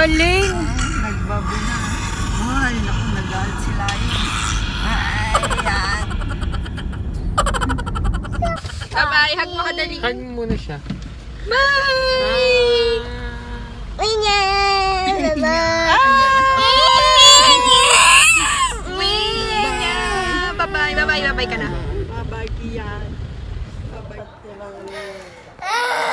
galing. Nagbabi na. Ay, naku, nagalit sila yun. Ayan. Bye-bye. Hug mo ka dali. Hug muna siya. Bye! Bye-bye. Bye-bye ka na. Bye-bye, Kian. Bye-bye.